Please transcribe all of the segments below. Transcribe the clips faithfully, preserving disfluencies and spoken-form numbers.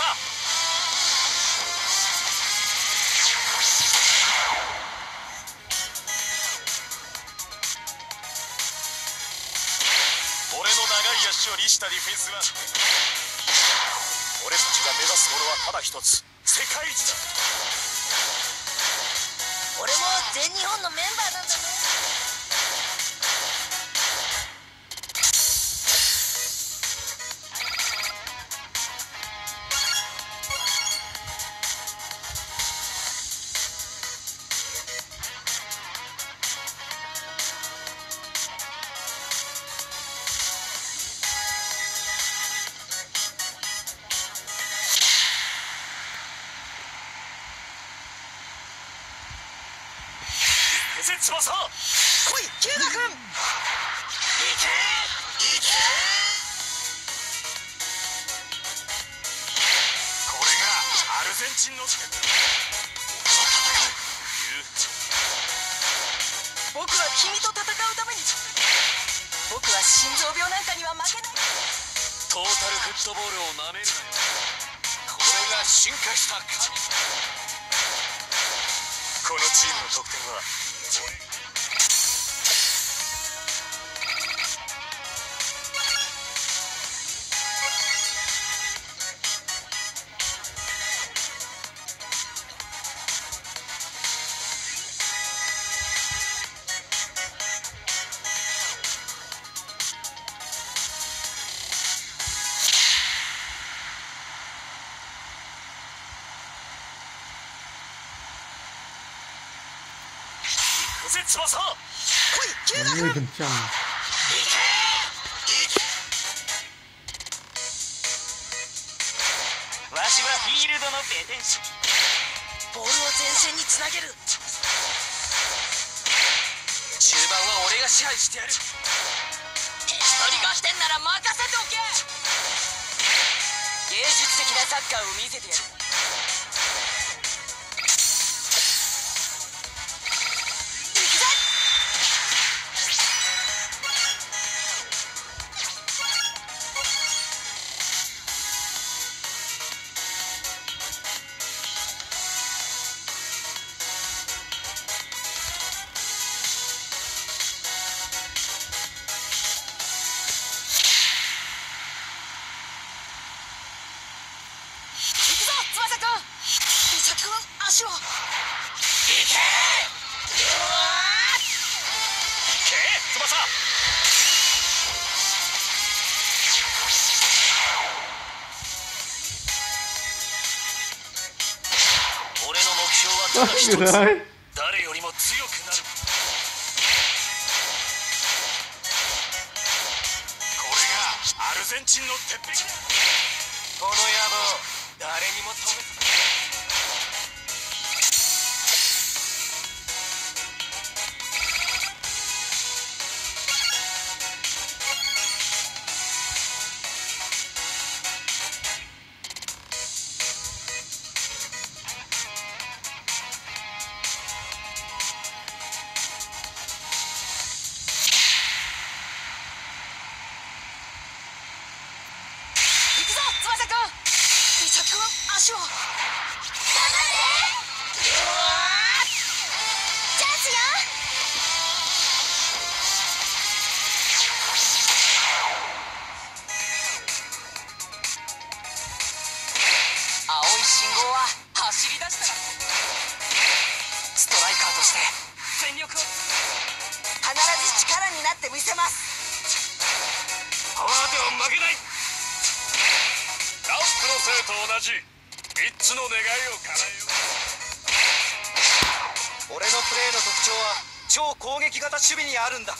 俺の長い足を利したディフェンスは、俺たちが目指すものはただ一つ、世界一だ。 俺も全日本のメンバーなんだね。 翼、来い九田君。行け行け。これがアルゼンチンの戦う僕は君と戦うために。僕は心臓病なんかには負けない。 トータルフットボールをなめるなよ。これが進化した神。このチームの得点は翼、来い九田君。 Ui, kencang. わしはフィールドのベテン師。 ボールを前線につなげる。 中盤は俺が支配してやる。 手一人合点なら任せておけ。芸術的なサッカーを見せてやる。足を。行け。 翼。俺の目標はただ一つ。誰よりも強くなる。これがアルゼンチンの鉄壁だ。この野望、誰にも止めず。 足を。頑張れ。チャンスよ。青い信号は走り出したら。ストライカーとして全力を。必ず力になってみせます。 パワーでは負けない。ランプの生と同じみっつの願いを叶えよう。俺のプレーの特徴は超攻撃型守備にあるんだ。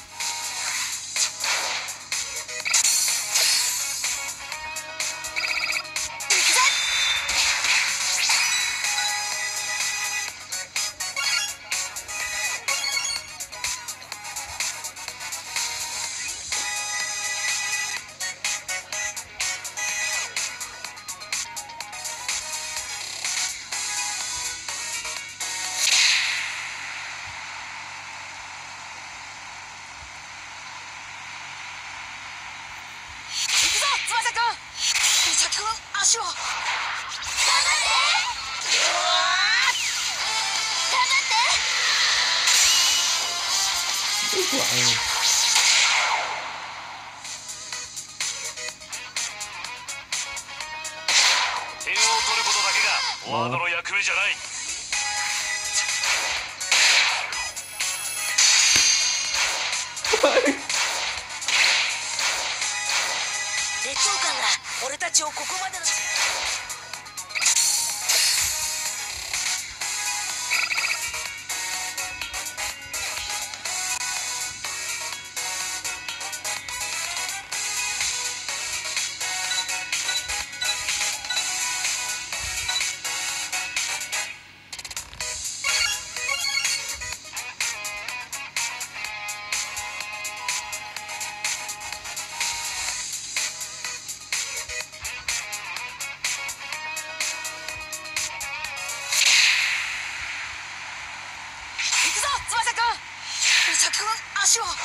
翼くん、美咲くん、足を。 くわあの点を取ることだけがフォワードの役目じゃない。 劣等感が俺たちをここまでの。足を。行け。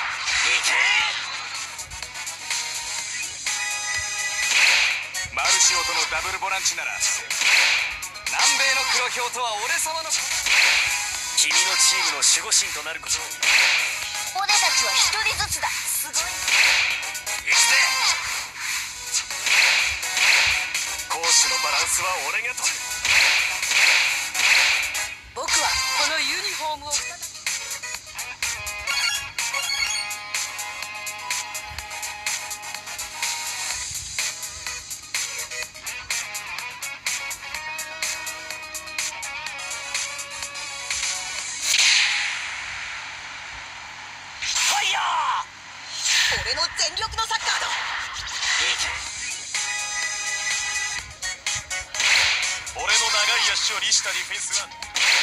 マルシオとのダブルボランチなら南米の黒ひょうとは俺様の。 君のチームの守護神となることを。 俺たちは一人ずつだ。すごい。 行くぜ。攻守のバランスは俺が取る。 僕はこのユニフォームを再び。俺の全力のサッカーだ。 俺の長い足を利したディフェンスは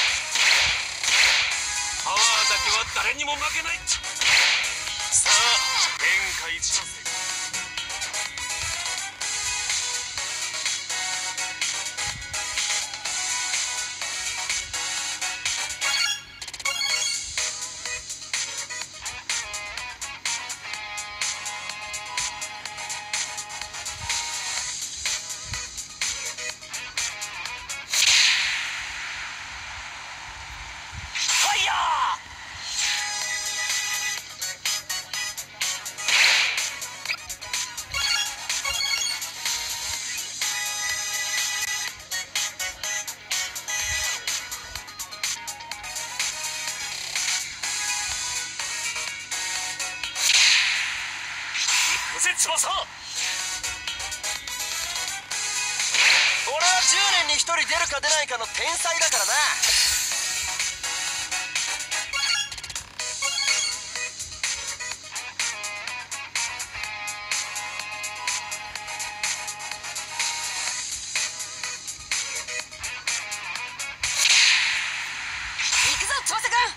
パワーだけは誰にも負けない。さあ天下一の世界。翼。俺はじゅうねんにひとり出るか出ないかの天才だからな。行くぞ翼くん。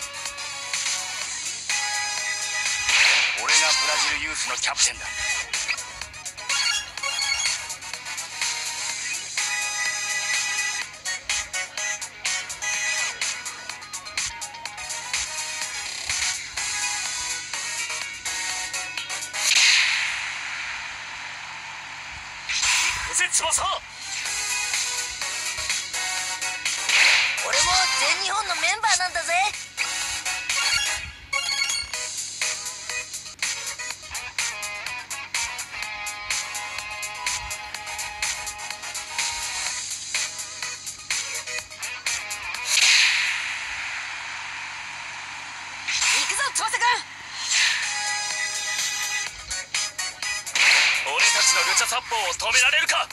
俺がブラジルユースのキャプテンだ。翼。俺も全日本のメンバーなんだぜ。行くぞ翼くん。俺たちのルチャ殺法を止められるか。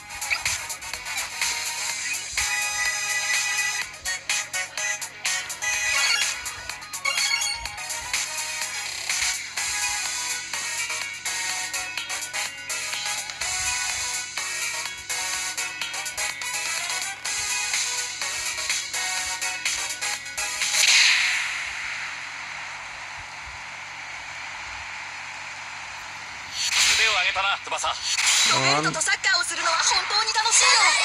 腕を上げたな翼。ロベルトとサッカーをするのは本当に楽しいよ。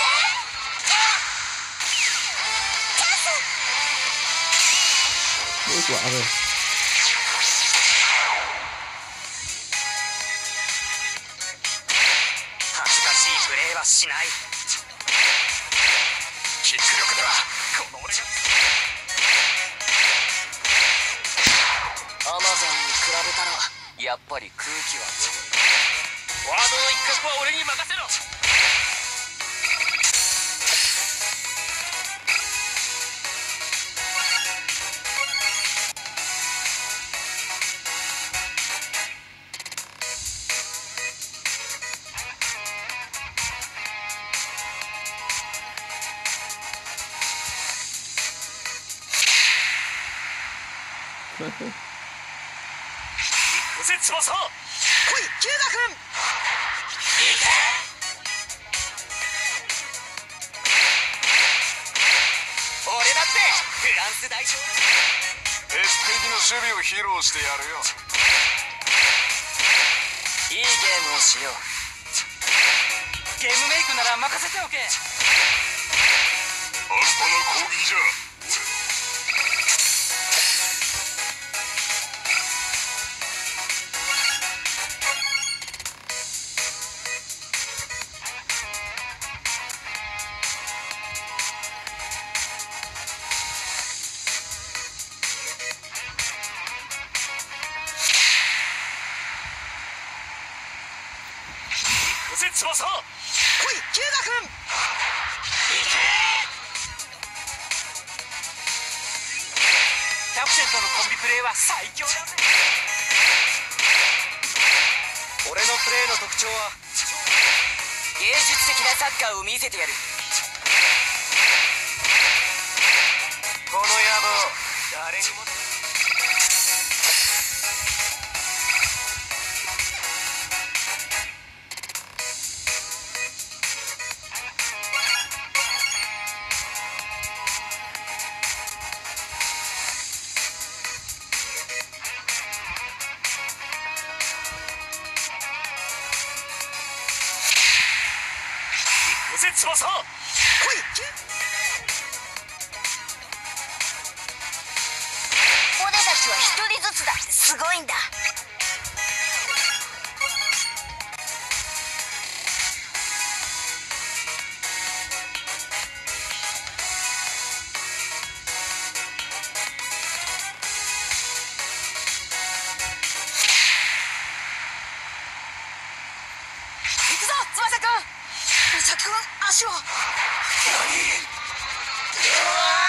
よくある。 恥ずかしいプレーはしない。 キック力ではこの俺が。 アマゾやっぱり空気はワードの一角は俺に任せろ。行くぜ翼。来いキュウガ君。行け。俺だってフランス代表。 鉄壁の守備を披露してやるよ。 いいゲームをしよう。ゲームメイクなら任せておけ。 半端な攻撃じゃ。行くぜ翼。来いキュウガ君。キャプテンとのコンビプレーは最強だぜ。俺のプレーの特徴は芸術的なサッカーを見せてやる。この野望誰にも。 行くぜ翼。来い。 俺たちは一人ずつだってすごいんだ。行くぞ翼くん。翼くん足を。何。